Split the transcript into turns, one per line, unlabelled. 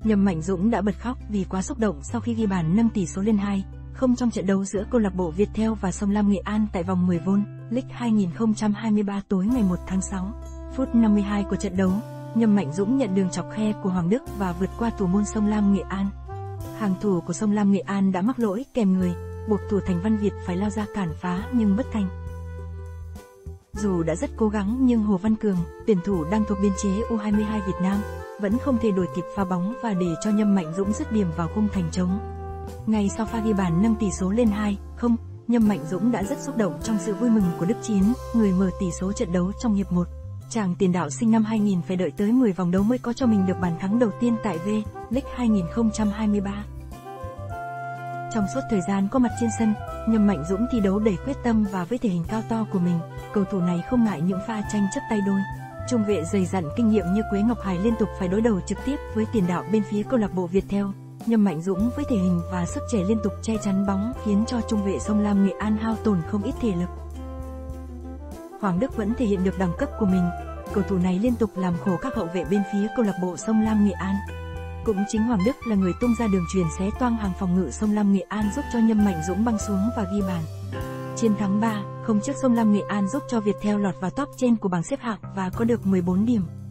Nhâm Mạnh Dũng đã bật khóc vì quá xúc động sau khi ghi bàn nâng tỷ số lên 2-0 trong trận đấu giữa câu lạc bộ Viettel và Sông Lam Nghệ An tại vòng 10V League 2023 tối ngày 1 tháng 6. Phút 52 của trận đấu, Nhâm Mạnh Dũng nhận đường chọc khe của Hoàng Đức và vượt qua thủ môn Sông Lam Nghệ An. Hàng thủ của Sông Lam Nghệ An đã mắc lỗi kèm người, buộc thủ Thành Văn Việt phải lao ra cản phá nhưng bất thành. Dù đã rất cố gắng nhưng Hồ Văn Cường, tuyển thủ đang thuộc biên chế U22 Việt Nam, vẫn không thể đuổi kịp pha bóng và để cho Nhâm Mạnh Dũng dứt điểm vào khung thành trống. Ngay sau pha ghi bàn nâng tỷ số lên 2-0, Nhâm Mạnh Dũng đã rất xúc động trong sự vui mừng của Đức Chiến, người mở tỷ số trận đấu trong hiệp 1. Chàng tiền đạo sinh năm 2000 phải đợi tới 10 vòng đấu mới có cho mình được bàn thắng đầu tiên tại V-League 2023. Trong suốt thời gian có mặt trên sân, Nhâm Mạnh Dũng thi đấu đầy quyết tâm và với thể hình cao to của mình, cầu thủ này không ngại những pha tranh chấp tay đôi. Trung vệ dày dặn kinh nghiệm như Quế Ngọc Hải liên tục phải đối đầu trực tiếp với tiền đạo bên phía câu lạc bộ Viettel. Nhâm Mạnh Dũng với thể hình và sức trẻ liên tục che chắn bóng khiến cho trung vệ Sông Lam Nghệ An hao tổn không ít thể lực. Hoàng Đức vẫn thể hiện được đẳng cấp của mình, cầu thủ này liên tục làm khổ các hậu vệ bên phía câu lạc bộ Sông Lam Nghệ An. Cũng chính Hoàng Đức là người tung ra đường chuyền xé toang hàng phòng ngự Sông Lam Nghệ An giúp cho Nhâm Mạnh Dũng băng xuống và ghi bàn. Chiến thắng 3-0 trước Sông Lam Nghệ An giúp cho Viettel lọt vào top trên của bảng xếp hạng và có được 14 điểm.